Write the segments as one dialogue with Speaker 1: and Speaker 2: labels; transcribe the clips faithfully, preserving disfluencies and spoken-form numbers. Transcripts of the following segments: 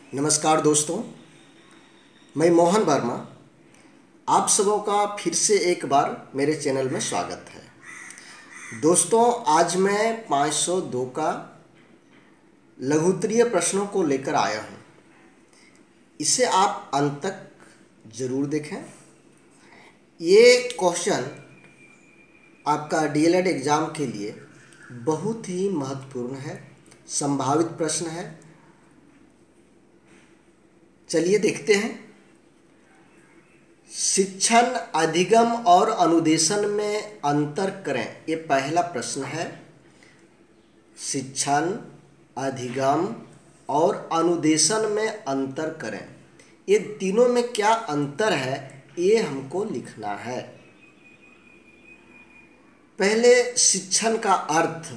Speaker 1: नमस्कार दोस्तों, मैं मोहन वर्मा। आप सबों का फिर से एक बार मेरे चैनल में स्वागत है। दोस्तों, आज मैं पाँच सौ दो का लघुत्तरीय प्रश्नों को लेकर आया हूँ। इसे आप अंत तक ज़रूर देखें। ये क्वेश्चन आपका डीएलएड एग्ज़ाम के लिए बहुत ही महत्वपूर्ण है, संभावित प्रश्न है। चलिए देखते हैं। शिक्षण, अधिगम और अनुदेशन में अंतर करें, ये पहला प्रश्न है। शिक्षण, अधिगम और अनुदेशन में अंतर करें, ये तीनों में क्या अंतर है, ये हमको लिखना है। पहले शिक्षण का अर्थ।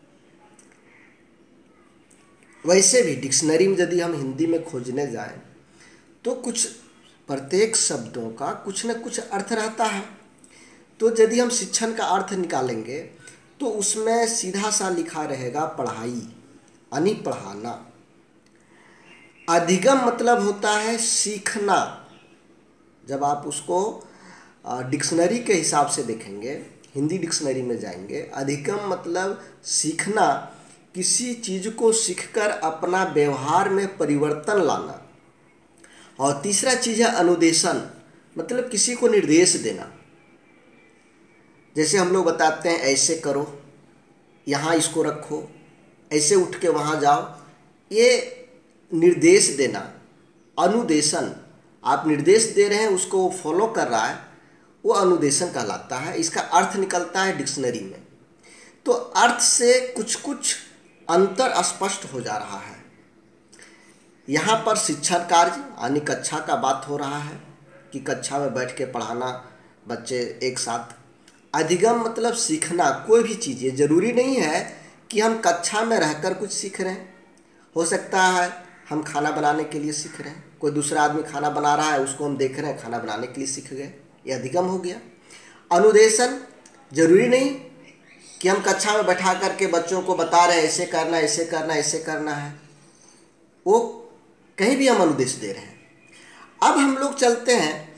Speaker 1: वैसे भी डिक्शनरी में यदि हम हिंदी में खोजने जाएं तो कुछ प्रत्येक शब्दों का कुछ न कुछ अर्थ रहता है। तो यदि हम शिक्षण का अर्थ निकालेंगे तो उसमें सीधा सा लिखा रहेगा पढ़ाई, यानी पढ़ाना। अधिगम मतलब होता है सीखना। जब आप उसको डिक्शनरी के हिसाब से देखेंगे, हिंदी डिक्शनरी में जाएंगे, अधिगम मतलब सीखना, किसी चीज़ को सीखकर अपना व्यवहार में परिवर्तन लाना। और तीसरा चीज़ है अनुदेशन, मतलब किसी को निर्देश देना। जैसे हम लोग बताते हैं ऐसे करो, यहाँ इसको रखो, ऐसे उठ के वहाँ जाओ, ये निर्देश देना। अनुदेशन, आप निर्देश दे रहे हैं, उसको वो फॉलो कर रहा है, वो अनुदेशन कहलाता है। इसका अर्थ निकलता है डिक्शनरी में। तो अर्थ से कुछ कुछ अंतर स्पष्ट हो जा रहा है। यहाँ पर शिक्षण कार्य यानी कक्षा का बात हो रहा है कि कक्षा में बैठ के पढ़ाना बच्चे एक साथ। अधिगम मतलब सीखना, कोई भी चीज़। ये ज़रूरी नहीं है कि हम कक्षा में रहकर कुछ सीख रहे हैं। हो सकता है हम खाना बनाने के लिए सीख रहे हैं, कोई दूसरा आदमी खाना बना रहा है, उसको हम देख रहे हैं, खाना बनाने के लिए सीख गए, ये अधिगम हो गया। अनुदेशन, ज़रूरी नहीं कि हम कक्षा में बैठा करके बच्चों को बता रहे हैं ऐसे करना, ऐसे करना, ऐसे करना है, वो कहीं भी हम अनुदेश दे रहे हैं। अब हम लोग चलते हैं,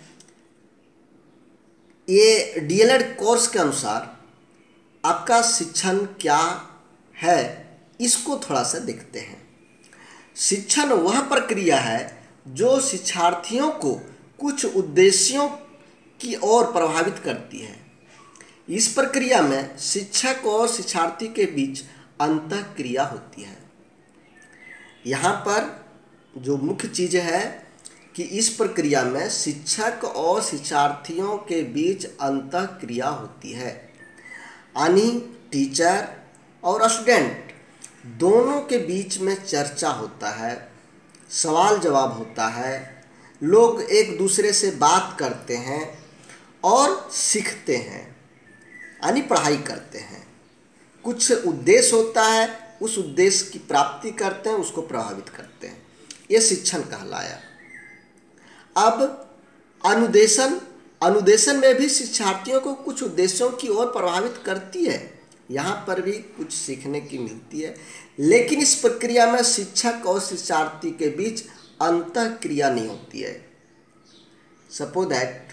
Speaker 1: ये डीएलएड कोर्स के अनुसार आपका शिक्षण क्या है, इसको थोड़ा सा देखते हैं। शिक्षण वह प्रक्रिया है जो शिक्षार्थियों को कुछ उद्देश्यों की ओर प्रभावित करती है। इस प्रक्रिया में शिक्षक और शिक्षार्थी के बीच अंतःक्रिया होती है। यहाँ पर जो मुख्य चीज़ है कि इस प्रक्रिया में शिक्षक और शिक्षार्थियों के बीच अंतःक्रिया होती है, यानी टीचर और स्टूडेंट दोनों के बीच में चर्चा होता है, सवाल जवाब होता है, लोग एक दूसरे से बात करते हैं और सीखते हैं, यानी पढ़ाई करते हैं। कुछ उद्देश्य होता है, उस उद्देश्य की प्राप्ति करते हैं, उसको प्रभावित करते हैं, ये शिक्षण कहलाया। अब अनुदेशन, अनुदेशन में भी शिक्षार्थियों को कुछ उद्देश्यों की ओर प्रभावित करती है। यहाँ पर भी कुछ सीखने की मिलती है, लेकिन इस प्रक्रिया में शिक्षक और शिक्षार्थी के बीच अंतःक्रिया नहीं होती है। सपोज दैट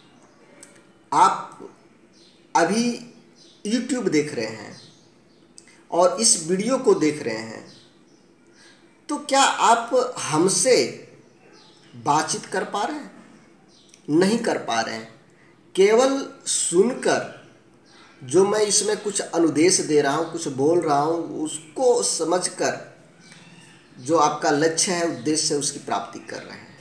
Speaker 1: आप अभी यूट्यूब देख रहे हैं और इस वीडियो को देख रहे हैं, तो क्या आप हमसे बातचीत कर पा रहे हैं? नहीं कर पा रहे हैं। केवल सुनकर, जो मैं इसमें कुछ अनुदेश दे रहा हूँ, कुछ बोल रहा हूँ, उसको समझकर जो आपका लक्ष्य है, उद्देश्य है, उसकी प्राप्ति कर रहे हैं।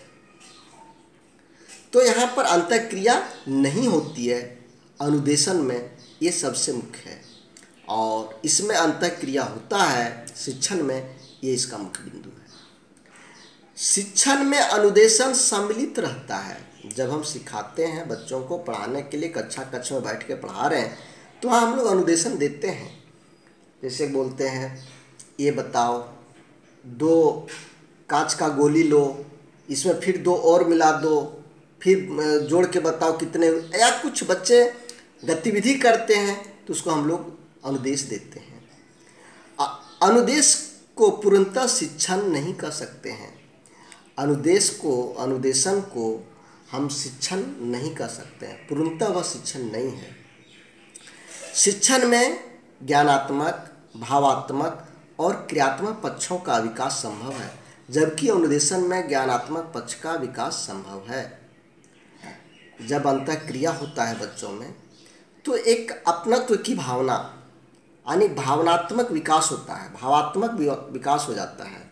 Speaker 1: तो यहाँ पर अंतःक्रिया नहीं होती है अनुदेशन में, ये सबसे मुख्य है। और इसमें अंतःक्रिया होता है शिक्षण में, ये इसका मुख्य बिंदु है। शिक्षण में अनुदेशन सम्मिलित रहता है। जब हम सिखाते हैं बच्चों को पढ़ाने के लिए, कक्षा कक्षा में बैठ के पढ़ा रहे हैं, तो हाँ हम लोग अनुदेशन देते हैं। जैसे बोलते हैं ये बताओ, दो कांच का गोली लो, इसमें फिर दो और मिला दो, फिर जोड़ के बताओ कितने, या कुछ बच्चे गतिविधि करते हैं तो उसको हम लोग अनुदेश देते हैं। अनुदेश को पूर्णतः शिक्षण नहीं कर सकते हैं। अनुदेश को अनुदेशन को हम शिक्षण नहीं कर सकते हैं, पूर्णतः वह शिक्षण नहीं है। शिक्षण में ज्ञानात्मक, भावात्मक और क्रियात्मक पक्षों का विकास संभव है, जबकि अनुदेशन में ज्ञानात्मक पक्ष का विकास संभव है। जब अंतःक्रिया होता है बच्चों में तो एक अपनत्व की भावना यानी भावनात्मक विकास होता है, भावात्मक विकास हो जाता है।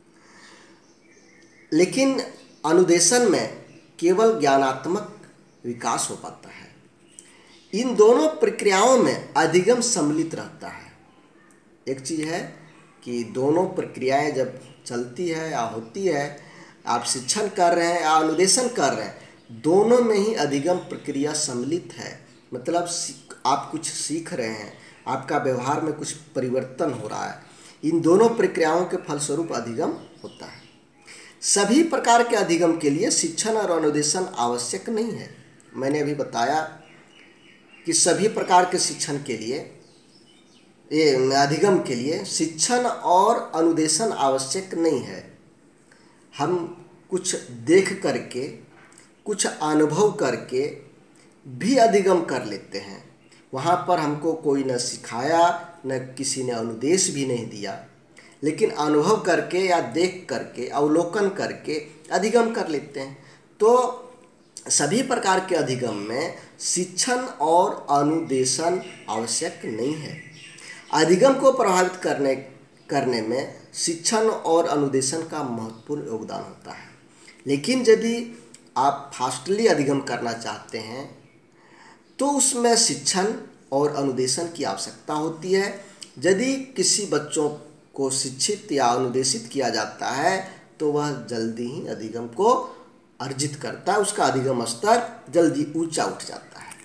Speaker 1: लेकिन अनुदेशन में केवल ज्ञानात्मक विकास हो पाता है। इन दोनों प्रक्रियाओं में अधिगम सम्मिलित रहता है। एक चीज़ है कि दोनों प्रक्रियाएं जब चलती है या होती है, आप शिक्षण कर रहे हैं या अनुदेशन कर रहे हैं, दोनों में ही अधिगम प्रक्रिया सम्मिलित है। मतलब आप कुछ सीख रहे हैं, आपका व्यवहार में कुछ परिवर्तन हो रहा है, इन दोनों प्रक्रियाओं के फलस्वरूप अधिगम होता है। सभी प्रकार के अधिगम के लिए शिक्षण और अनुदेशन आवश्यक नहीं है। मैंने अभी बताया कि सभी प्रकार के शिक्षण के लिए, ये अधिगम के लिए शिक्षण और अनुदेशन आवश्यक नहीं है। हम कुछ देख करके, कुछ अनुभव करके भी अधिगम कर लेते हैं। वहाँ पर हमको कोई न सिखाया, न किसी ने अनुदेश भी नहीं दिया, लेकिन अनुभव करके या देख करके, अवलोकन करके अधिगम कर लेते हैं। तो सभी प्रकार के अधिगम में शिक्षण और अनुदेशन आवश्यक नहीं है। अधिगम को प्रभावित करने करने में शिक्षण और अनुदेशन का महत्वपूर्ण योगदान होता है। लेकिन यदि आप फास्टली अधिगम करना चाहते हैं तो उसमें शिक्षण और अनुदेशन की आवश्यकता होती है। यदि किसी बच्चों को शिक्षित या अनुदेशित किया जाता है तो वह जल्दी ही अधिगम को अर्जित करता है, उसका अधिगम स्तर जल्दी ऊंचा उठ जाता है।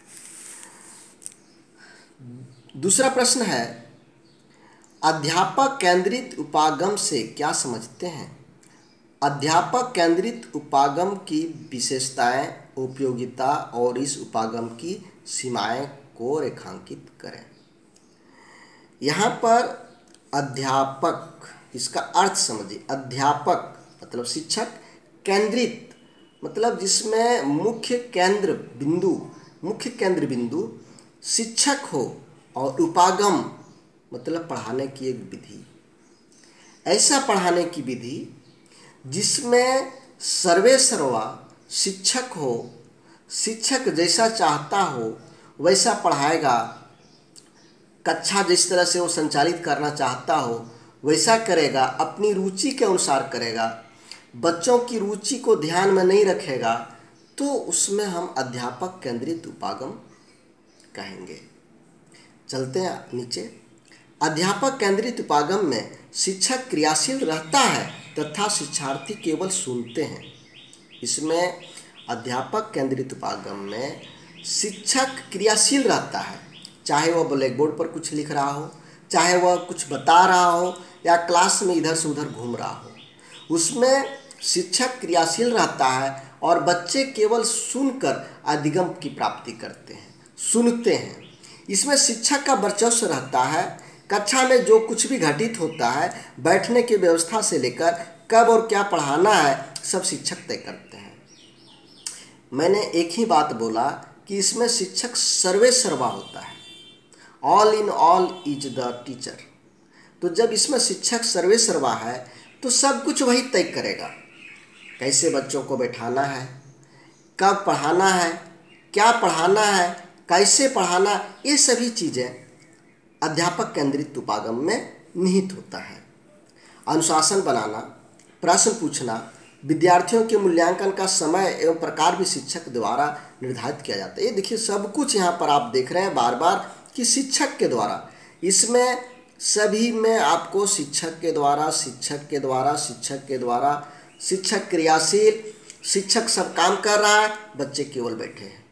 Speaker 1: दूसरा प्रश्न है, अध्यापक केंद्रित उपागम से क्या समझते हैं? अध्यापक केंद्रित उपागम की विशेषताएं, उपयोगिता और इस उपागम की सीमाएं को रेखांकित करें। यहाँ पर अध्यापक, इसका अर्थ समझिए। अध्यापक मतलब शिक्षक, केंद्रित मतलब जिसमें मुख्य केंद्र बिंदु मुख्य केंद्र बिंदु शिक्षक हो, और उपागम मतलब पढ़ाने की एक विधि। ऐसा पढ़ाने की विधि जिसमें सर्वे सर्वा शिक्षक हो, शिक्षक जैसा चाहता हो वैसा पढ़ाएगा, कक्षा जिस तरह से वो संचालित करना चाहता हो वैसा करेगा, अपनी रुचि के अनुसार करेगा, बच्चों की रुचि को ध्यान में नहीं रखेगा, तो उसमें हम अध्यापक केंद्रित उपागम कहेंगे। चलते हैं नीचे। अध्यापक केंद्रित उपागम में शिक्षक क्रियाशील रहता है तथा शिक्षार्थी केवल सुनते हैं। इसमें अध्यापक केंद्रित उपागम में शिक्षक क्रियाशील रहता है, चाहे वह ब्लैक बोर्ड पर कुछ लिख रहा हो, चाहे वह कुछ बता रहा हो या क्लास में इधर से उधर घूम रहा हो। उसमें शिक्षक क्रियाशील रहता है और बच्चे केवल सुनकर अधिगम की प्राप्ति करते हैं, सुनते हैं। इसमें शिक्षक का वर्चस्व रहता है। कक्षा में जो कुछ भी घटित होता है, बैठने की व्यवस्था से लेकर कब और क्या पढ़ाना है, सब शिक्षक तय करते हैं। मैंने एक ही बात बोला कि इसमें शिक्षक सर्वे सर्वा होता है, all in all is the teacher. तो जब इसमें शिक्षक सर्वे सर्वा है तो सब कुछ वही तय करेगा, कैसे बच्चों को बैठाना है, कब पढ़ाना है, क्या पढ़ाना है, कैसे पढ़ाना, ये सभी चीज़ें अध्यापक केंद्रित उपागम में निहित होता है। अनुशासन बनाना, प्रश्न पूछना, विद्यार्थियों के मूल्यांकन का समय एवं प्रकार भी शिक्षक द्वारा निर्धारित किया जाता है। ये देखिए सब कुछ यहाँ पर आप देख रहे हैं बार बार कि शिक्षक के द्वारा, इसमें सभी में आपको शिक्षक के द्वारा शिक्षक के द्वारा शिक्षक के द्वारा शिक्षक क्रियाशील, शिक्षक सब काम कर रहा है, बच्चे केवल बैठे हैं।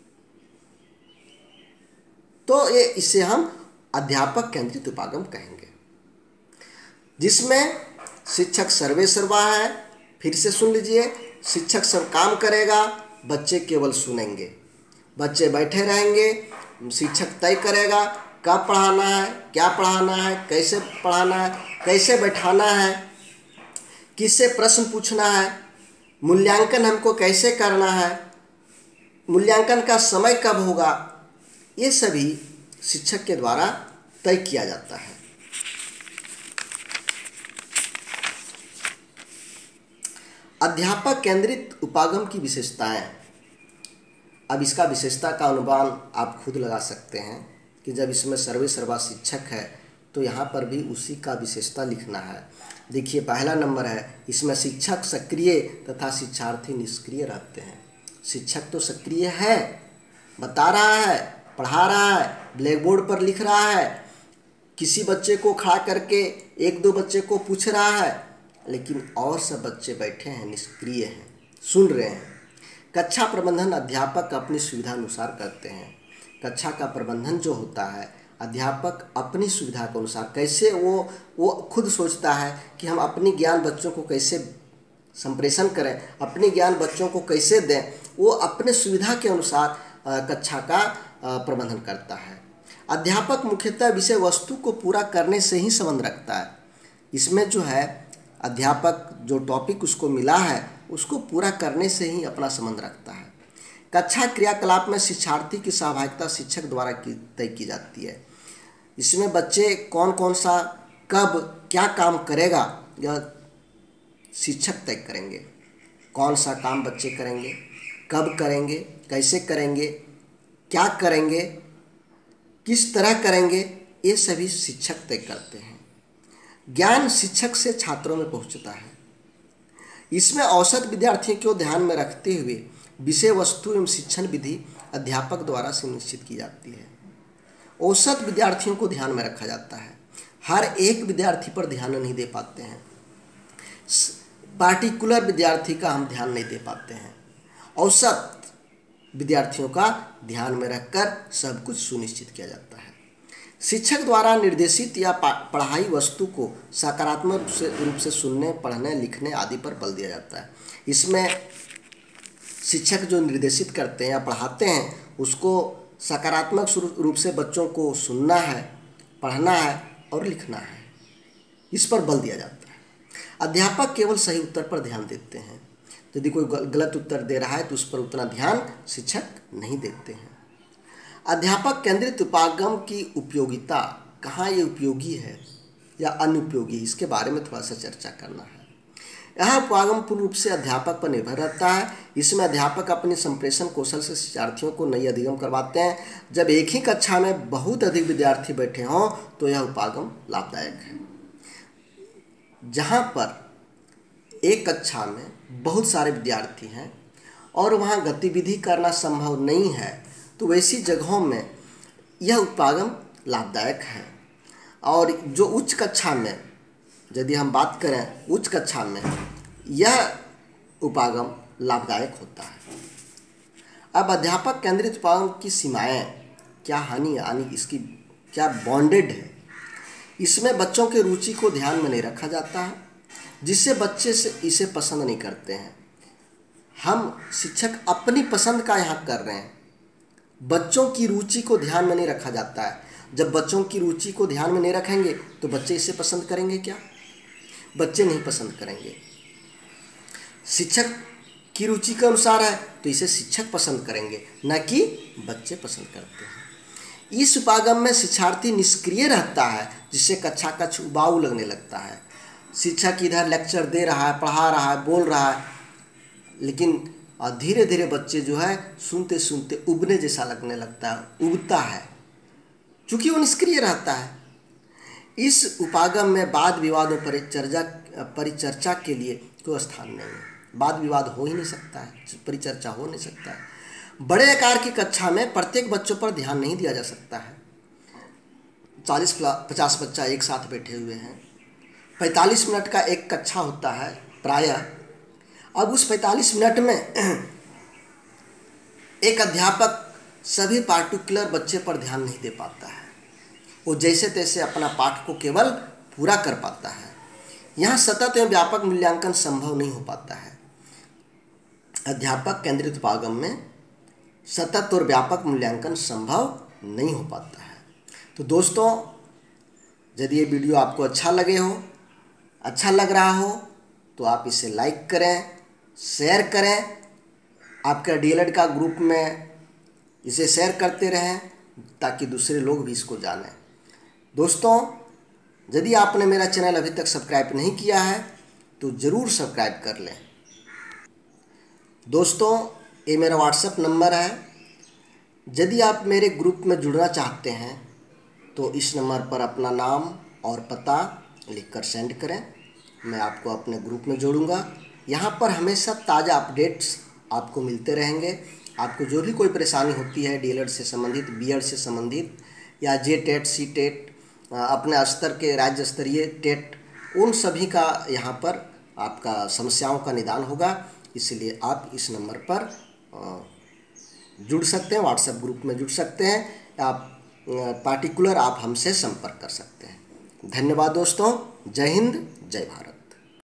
Speaker 1: तो ये इसे हम अध्यापक केंद्रित उपागम कहेंगे, जिसमें शिक्षक सर्वे सर्वा है। फिर से सुन लीजिए, शिक्षक सब काम करेगा, बच्चे केवल सुनेंगे, बच्चे बैठे रहेंगे, शिक्षक तय करेगा कब पढ़ाना है, क्या पढ़ाना है, कैसे पढ़ाना है, कैसे बैठाना है, किससे प्रश्न पूछना है, मूल्यांकन हमको कैसे करना है, मूल्यांकन का समय कब होगा, ये सभी शिक्षक के द्वारा तय किया जाता है। अध्यापक केंद्रित उपागम की विशेषताएं। अब इसका विशेषता का अनुमान आप खुद लगा सकते हैं कि जब इसमें सर्वे सर्वा शिक्षक है तो यहाँ पर भी उसी का विशेषता लिखना है। देखिए पहला नंबर है, इसमें शिक्षक सक्रिय तथा शिक्षार्थी निष्क्रिय रहते हैं। शिक्षक तो सक्रिय है, बता रहा है, पढ़ा रहा है, ब्लैक बोर्ड पर लिख रहा है, किसी बच्चे को खड़ा करके एक दो बच्चे को पूछ रहा है, लेकिन और सब बच्चे बैठे हैं, निष्क्रिय हैं, सुन रहे हैं। कक्षा प्रबंधन अध्यापक अपनी सुविधा अनुसार करते हैं। कक्षा का प्रबंधन जो होता है अध्यापक अपनी सुविधा के अनुसार, कैसे वो वो खुद सोचता है कि हम अपनी ज्ञान बच्चों को कैसे संप्रेषण करें, अपने ज्ञान बच्चों को कैसे दें, वो अपने सुविधा के अनुसार कक्षा का प्रबंधन करता है। अध्यापक मुख्यतः विषय वस्तु को पूरा करने से ही संबंध रखता है। इसमें जो है अध्यापक जो टॉपिक उसको मिला है उसको पूरा करने से ही अपना संबंध रखता है। कक्षा क्रियाकलाप में शिक्षार्थी की सहभागिता शिक्षक द्वारा की तय की जाती है। इसमें बच्चे कौन कौन सा कब क्या काम करेगा यह शिक्षक तय करेंगे। कौन सा काम बच्चे करेंगे, कब करेंगे, कैसे करेंगे, क्या करेंगे, किस तरह करेंगे, ये सभी शिक्षक तय करते हैं। ज्ञान शिक्षक से छात्रों में पहुंचता है। इसमें औसत विद्यार्थियों को ध्यान में रखते हुए विषय वस्तु एवं शिक्षण विधि अध्यापक द्वारा सुनिश्चित की जाती है। औसत विद्यार्थियों को ध्यान में रखा जाता है। हर एक विद्यार्थी पर ध्यान नहीं दे पाते हैं, पार्टिकुलर विद्यार्थी का हम ध्यान नहीं दे पाते हैं। औसत विद्यार्थियों का ध्यान में रखकर सब कुछ सुनिश्चित किया जाता है। शिक्षक द्वारा निर्देशित या पढ़ाई वस्तु को सकारात्मक रूप से रूप से सुनने, पढ़ने, लिखने आदि पर बल दिया जाता है। इसमें शिक्षक जो निर्देशित करते हैं या पढ़ाते हैं उसको सकारात्मक रूप से बच्चों को सुनना है, पढ़ना है और लिखना है, इस पर बल दिया जाता है। अध्यापक केवल सही उत्तर पर ध्यान देते हैं। यदि कोई गलत उत्तर दे रहा है तो उस पर उतना ध्यान शिक्षक नहीं देते हैं। अध्यापक केंद्रित उपागम की उपयोगिता, कहाँ ये उपयोगी है या अनुपयोगी, इसके बारे में थोड़ा सा चर्चा करना है। यह उपागम पूर्ण रूप से अध्यापक पर निर्भर रहता है। इसमें अध्यापक अपने संप्रेषण कौशल से शिक्षार्थियों को नई अधिगम करवाते हैं। जब एक ही कक्षा में बहुत अधिक विद्यार्थी बैठे हों तो यह उपागम लाभदायक है। जहाँ पर एक कक्षा में बहुत सारे विद्यार्थी हैं और वहाँ गतिविधि करना संभव नहीं है तो वैसी जगहों में यह उपागम लाभदायक है। और जो उच्च कक्षा में, यदि हम बात करें उच्च कक्षा में, यह उपागम लाभदायक होता है। अब अध्यापक केंद्रित उपागम की सीमाएं क्या, हानि यानी इसकी क्या बॉन्डेड है। इसमें बच्चों के रुचि को ध्यान में नहीं रखा जाता है, जिससे बच्चे से इसे पसंद नहीं करते हैं। हम शिक्षक अपनी पसंद का यहाँ कर रहे हैं, बच्चों की रुचि को ध्यान में नहीं रखा जाता है। जब बच्चों की रुचि को ध्यान में नहीं रखेंगे तो बच्चे इसे पसंद करेंगे क्या? बच्चे नहीं पसंद करेंगे। शिक्षक की रुचि के अनुसार है तो इसे शिक्षक पसंद करेंगे, न कि बच्चे पसंद करते हैं। इस उपागम में शिक्षार्थी निष्क्रिय रहता है, जिससे कक्षा का उबाऊ लगने लगता है। शिक्षक इधर लेक्चर दे रहा है, पढ़ा रहा है, बोल रहा है, लेकिन धीरे धीरे बच्चे जो है सुनते सुनते उबने जैसा लगने लगता है, उबता है, क्योंकि वो निष्क्रिय रहता है। इस उपागम में वाद विवाद और परिचर्चा परिचर्चा के लिए कोई स्थान नहीं है। वाद विवाद हो ही नहीं सकता है, परिचर्चा हो नहीं सकता है। बड़े आकार की कक्षा में प्रत्येक बच्चों पर ध्यान नहीं दिया जा सकता है। चालीस पचास बच्चा एक साथ बैठे हुए हैं, पैंतालीस मिनट का एक कक्षा होता है प्रायः। अब उस पैंतालीस मिनट में एक अध्यापक सभी पार्टिकुलर बच्चे पर ध्यान नहीं दे पाता है। वो जैसे तैसे अपना पाठ को केवल पूरा कर पाता है। यहाँ सतत एवं व्यापक मूल्यांकन संभव नहीं हो पाता है। अध्यापक केंद्रित उपागम में सतत और व्यापक मूल्यांकन संभव नहीं हो पाता है। तो दोस्तों, यदि ये वीडियो आपको अच्छा लगे हो, अच्छा लग रहा हो, तो आप इसे लाइक करें, शेयर करें, आपका डीएलएड का ग्रुप में इसे शेयर करते रहें ताकि दूसरे लोग भी इसको जानें। दोस्तों, यदि आपने मेरा चैनल अभी तक सब्सक्राइब नहीं किया है तो ज़रूर सब्सक्राइब कर लें। दोस्तों, ये मेरा व्हाट्सएप नंबर है। यदि आप मेरे ग्रुप में जुड़ना चाहते हैं तो इस नंबर पर अपना नाम और पता लिखकर सेंड करें, मैं आपको अपने ग्रुप में जोड़ूंगा। यहाँ पर हमेशा ताज़ा अपडेट्स आपको मिलते रहेंगे। आपको जो भी कोई परेशानी होती है डीएलएड से संबंधित, बीएड से संबंधित या जे टेट, सी टेट, अपने स्तर के राज्य स्तरीय टेट, उन सभी का यहाँ पर आपका समस्याओं का निदान होगा। इसलिए आप इस नंबर पर जुड़ सकते हैं, व्हाट्सएप ग्रुप में जुड़ सकते हैं। आप पार्टिकुलर आप हमसे संपर्क कर सकते हैं। धन्यवाद दोस्तों। जय हिंद, जय भारत।